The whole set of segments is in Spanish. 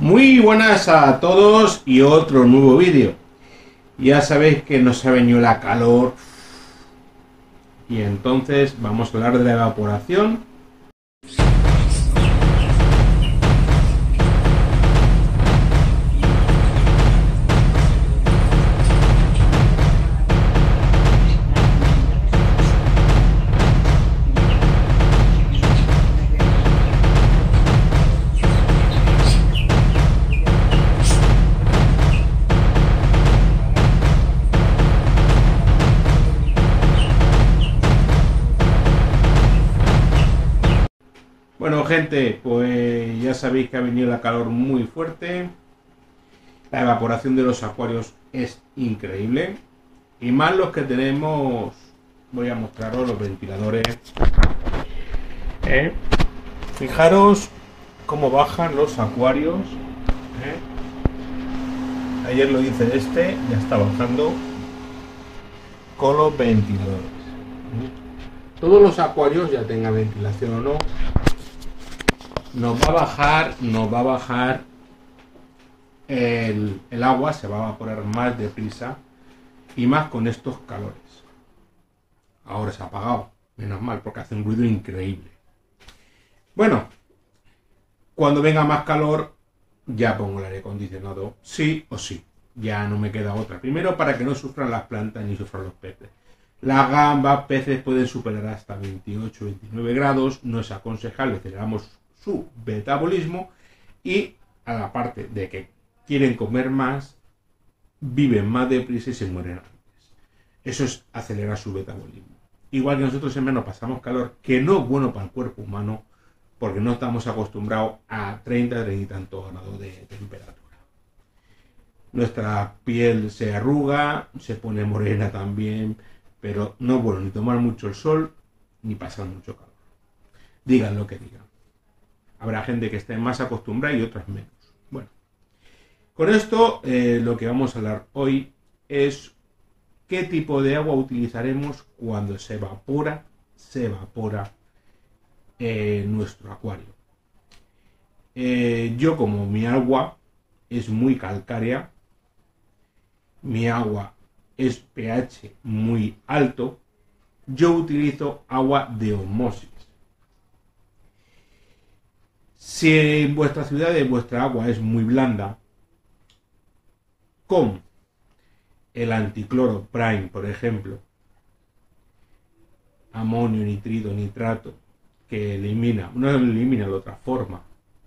Muy buenas a todos y otro nuevo vídeo. Ya sabéis que nos ha venido la calor y entonces vamos a hablar de la evaporación. Bueno, gente, pues ya sabéis que ha venido la calor muy fuerte. La evaporación de los acuarios es increíble. Y más los que tenemos, voy a mostraros los ventiladores. Fijaros cómo bajan los acuarios. Ayer lo hice ya está bajando con los ventiladores. Todos los acuarios, ya tenga ventilación o no, nos va a bajar el agua, se va a evaporar más deprisa y más con estos calores. Ahora se ha apagado, menos mal, porque hace un ruido increíble. Bueno, cuando venga más calor ya pongo el aire acondicionado, sí o sí, ya no me queda otra. Primero, para que no sufran las plantas ni sufran los peces. Las gambas, peces pueden superar hasta 28, 29 grados, no es aconsejable, aceleramos su metabolismo y a la parte de que quieren comer más, viven más deprisa y se mueren antes. Eso es acelerar su metabolismo. Igual que nosotros en verano pasamos calor, que no es bueno para el cuerpo humano, porque no estamos acostumbrados a 30 y tantos grados de temperatura. Nuestra piel se arruga, se pone morena también, pero no es bueno ni tomar mucho el sol, ni pasar mucho calor. Digan lo que digan. Habrá gente que esté más acostumbrada y otras menos. Bueno, con esto lo que vamos a hablar hoy es qué tipo de agua utilizaremos cuando se evapora nuestro acuario. Yo, como mi agua es muy calcárea, mi agua es pH muy alto, yo utilizo agua de osmosis. Si en vuestra ciudad vuestra agua es muy blanda, con el anticloro Prime, por ejemplo, amonio, nitrito, nitrato, que no elimina, lo transforma,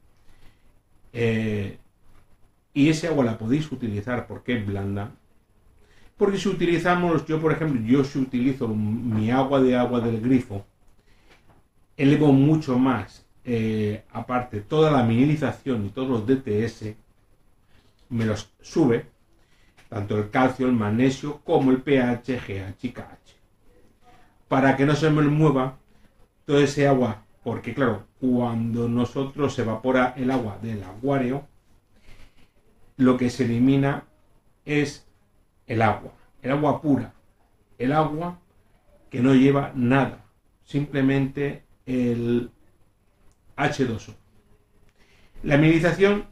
y ese agua la podéis utilizar porque es blanda. Porque si utilizamos, yo por ejemplo, si utilizo mi agua del grifo, elevo mucho más, aparte toda la mineralización y todos los DTS, me los sube, tanto el calcio, el magnesio, como el pH, GH y KH. Para que no se me mueva todo ese agua, porque claro, cuando nosotros se evapora el agua del acuario, lo que se elimina es el agua pura, el agua que no lleva nada, simplemente el H2O. La mineralización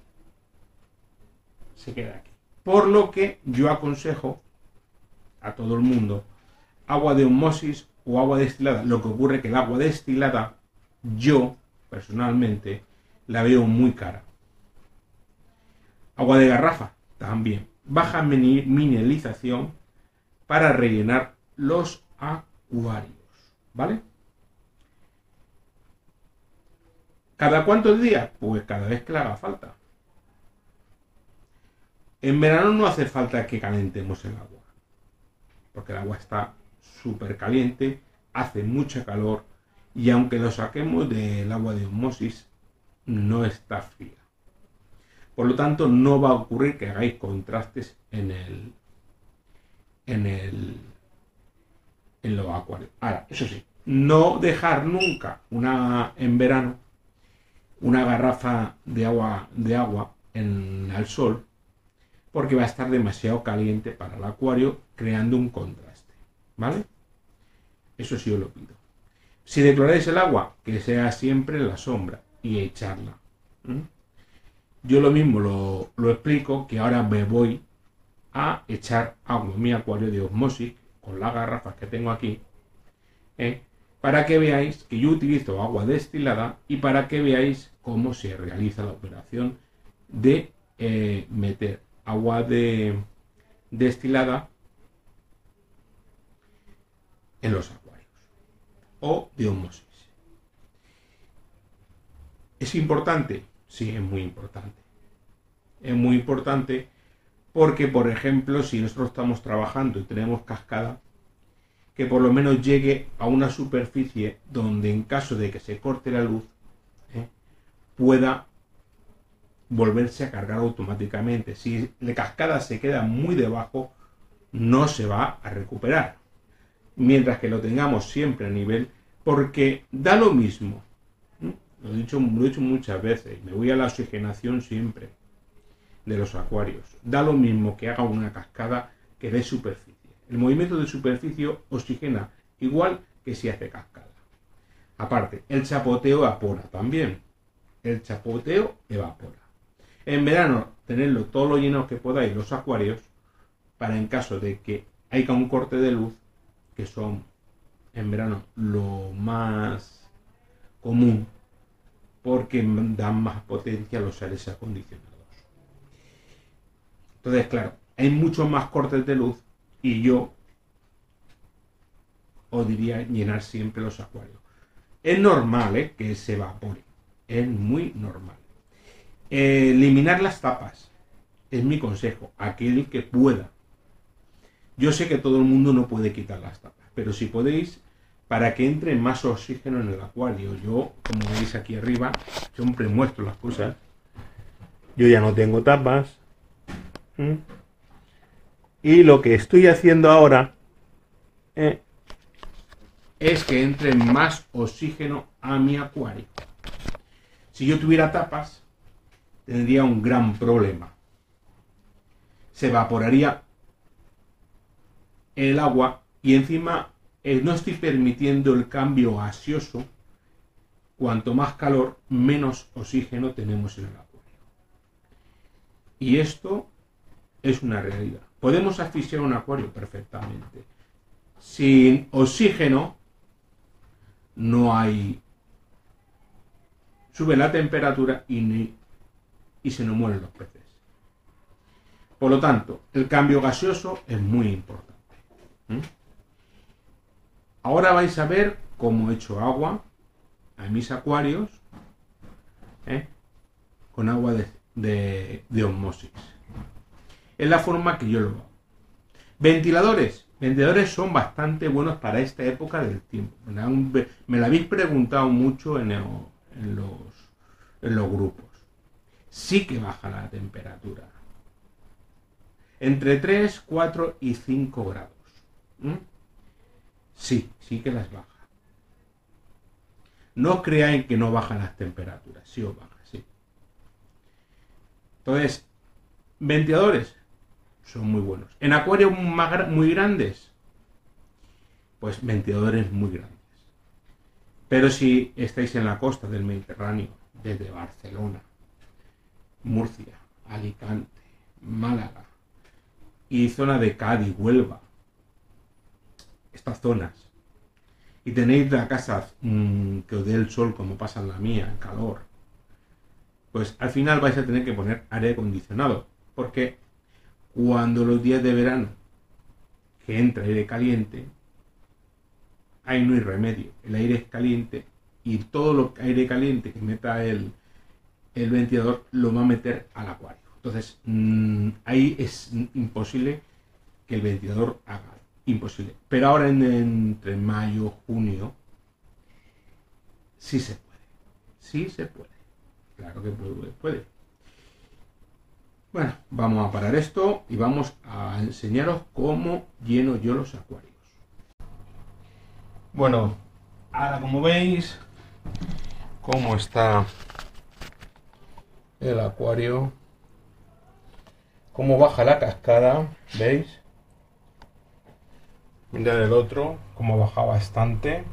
se queda aquí. Por lo que yo aconsejo a todo el mundo agua de osmosis o agua destilada. Lo que ocurre es que el agua destilada, yo personalmente la veo muy cara. Agua de garrafa también. Baja mineralización para rellenar los acuarios, ¿vale? ¿Cada cuántos días? Pues cada vez que le haga falta. En verano no hace falta que calentemos el agua, porque el agua está súper caliente, hace mucha calor y aunque lo saquemos del agua de osmosis, no está fría. Por lo tanto, no va a ocurrir que hagáis contrastes en los acuarios. Ahora, eso sí, no dejar nunca en verano una garrafa de agua al sol, porque va a estar demasiado caliente para el acuario, creando un contraste, ¿vale? Eso sí os lo pido. Si decloráis el agua, que sea siempre en la sombra y echarla. yo lo mismo lo explico, que ahora me voy a echar agua en mi acuario de osmosis con las garrafas que tengo aquí, para que veáis que yo utilizo agua destilada y para que veáis cómo se realiza la operación de meter agua destilada en los acuarios o de osmosis. ¿Es importante? Sí, es muy importante. Es muy importante porque, por ejemplo, si nosotros estamos trabajando y tenemos cascada, que por lo menos llegue a una superficie donde, en caso de que se corte la luz, pueda volverse a cargar automáticamente. Si la cascada se queda muy debajo, no se va a recuperar. Mientras que lo tengamos siempre a nivel, porque da lo mismo. Lo he dicho muchas veces, me voy a la oxigenación siempre de los acuarios. Da lo mismo que haga una cascada que de superficie. El movimiento de superficie oxigena igual que si hace cascada. Aparte, el chapoteo evapora también. El chapoteo evapora. En verano, tenerlo todo lo lleno que podáis los acuarios, para en caso de que haya un corte de luz, que son en verano lo más común, porque dan más potencia a los aires acondicionados. Entonces, claro, hay muchos más cortes de luz y yo os diría llenar siempre los acuarios. Es normal que se evapore, es muy normal. Eliminar las tapas es mi consejo, aquel que pueda. Yo sé que todo el mundo no puede quitar las tapas, pero si podéis, para que entre más oxígeno en el acuario. Yo, como veis aquí arriba, siempre muestro las cosas. Yo ya no tengo tapas. Y lo que estoy haciendo ahora es que entre más oxígeno a mi acuario. Si yo tuviera tapas, tendría un gran problema. Se evaporaría el agua y encima no estoy permitiendo el cambio gaseoso. Cuanto más calor, menos oxígeno tenemos en el acuario. Y esto es una realidad. Podemos asfixiar un acuario perfectamente. Sin oxígeno no hay... Sube la temperatura y se nos mueren los peces. Por lo tanto, el cambio gaseoso es muy importante. Ahora vais a ver cómo he hecho agua a mis acuarios con agua de osmosis. Es la forma que yo lo hago. Ventiladores. Ventiladores son bastante buenos para esta época del tiempo. Me lo habéis preguntado mucho en los grupos. Sí que baja la temperatura. Entre 3, 4 y 5 grados. Sí que las baja. No os creáis que no bajan las temperaturas. Sí os baja, sí. Entonces, ventiladores son muy buenos. En acuarios muy grandes, pues ventiladores muy grandes. Pero si estáis en la costa del Mediterráneo, desde Barcelona, Murcia, Alicante, Málaga y zona de Cádiz, Huelva, estas zonas, y tenéis la casa que os dé el sol como pasa en la mía, el calor, pues al final vais a tener que poner aire acondicionado, porque cuando los días de verano que entra aire caliente, ahí no hay remedio, el aire es caliente y todo lo aire caliente que meta el ventilador lo va a meter al acuario. Entonces ahí es imposible que el ventilador haga, imposible. Pero ahora entre mayo, junio, sí se puede, claro que puede. Bueno, vamos a parar esto y vamos a enseñaros cómo lleno yo los acuarios. Bueno, ahora como veis, cómo está el acuario, cómo baja la cascada, ¿veis? Mirad el otro, cómo baja bastante.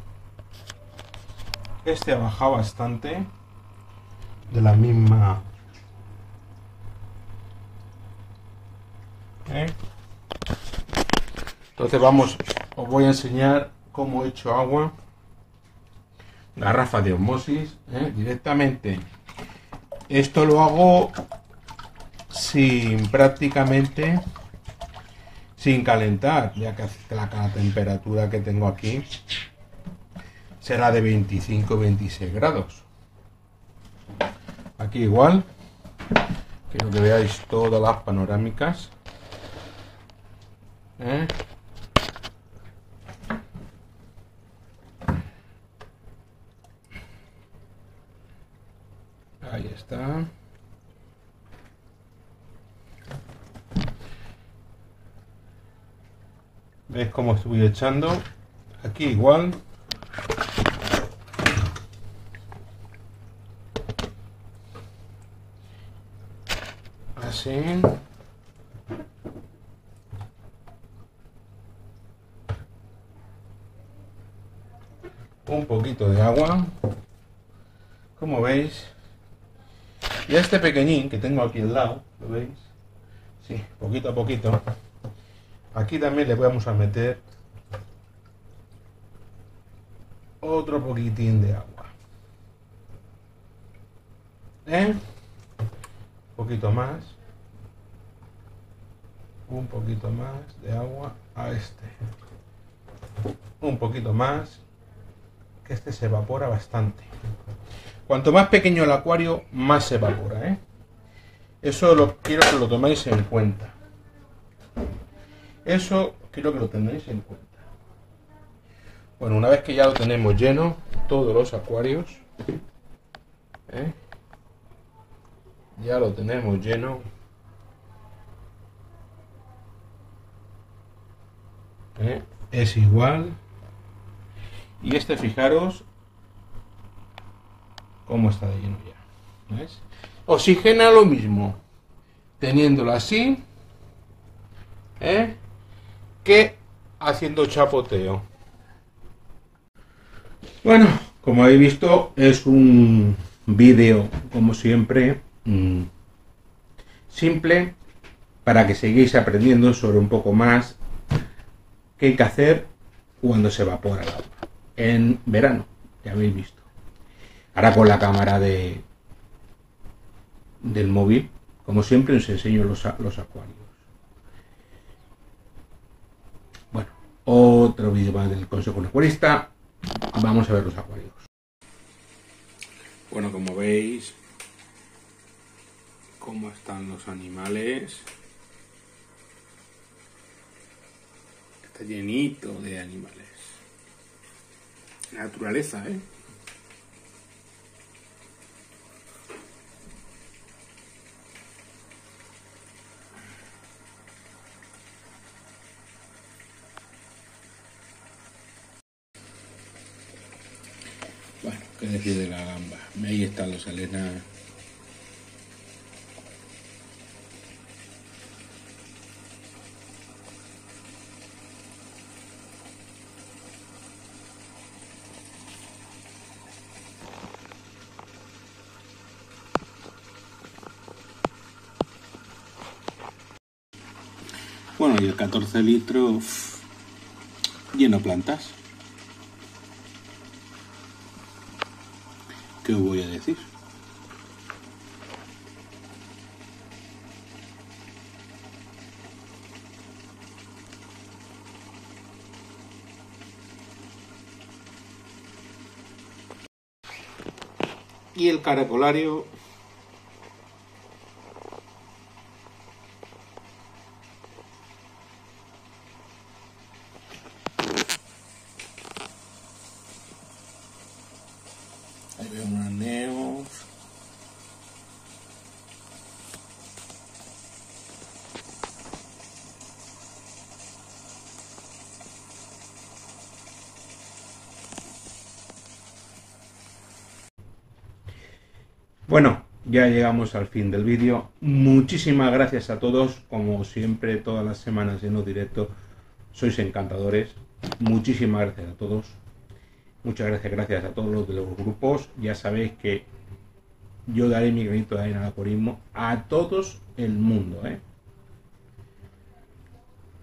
Este ha bajado bastante, de la misma ¿eh? Entonces os voy a enseñar cómo he hecho agua. Garrafa de osmosis, directamente. Esto lo hago prácticamente sin calentar, ya que la temperatura que tengo aquí será de 25-26 grados. Aquí igual, quiero que veáis todas las panorámicas. Ahí está. ¿Veis cómo estoy echando? Aquí igual. Así. Un poquito de agua. Como veis. Y a este pequeñín que tengo aquí al lado, ¿lo veis? Sí, poquito a poquito. Aquí también le vamos a meter otro poquitín de agua. Un poquito más. Un poquito más de agua a este. Un poquito más. Que este se evapora bastante. Cuanto más pequeño el acuario, más se evapora, Eso quiero que lo toméis en cuenta. Eso quiero que lo tengáis en cuenta. Bueno, una vez que ya lo tenemos lleno, todos los acuarios, ya lo tenemos lleno. Es igual. Y este, fijaros cómo está de lleno ya. ¿Ves? Oxigena lo mismo, teniéndolo así, que haciendo chapoteo. Bueno, como habéis visto, es un vídeo, como siempre, simple, para que sigáis aprendiendo sobre un poco más qué hay que hacer cuando se evapora el agua en verano, ya habéis visto. Ahora con la cámara del móvil, como siempre, os enseño los acuarios. Bueno, otro vídeo más del Consejo Acuarista. Vamos a ver los acuarios. Bueno, como veis, cómo están los animales. Está llenito de animales. La naturaleza, Bueno, qué decir de la gamba. Ahí están los alenas. Bueno, y el 14 litros lleno de plantas. ¿Qué os voy a decir? Y el caracolario. Ahí veo unos neos. Bueno, ya llegamos al fin del vídeo. Muchísimas gracias a todos. Como siempre, todas las semanas en los directos, sois encantadores. Muchísimas gracias a todos. Muchas gracias a todos los de los grupos. Ya sabéis que yo daré mi granito de arena al acuarismo a todos el mundo,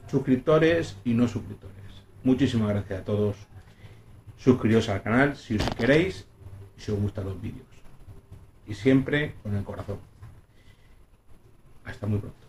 suscriptores y no suscriptores. Muchísimas gracias a todos. Suscribiros al canal si queréis y si os gustan los vídeos. Y siempre con el corazón. Hasta muy pronto.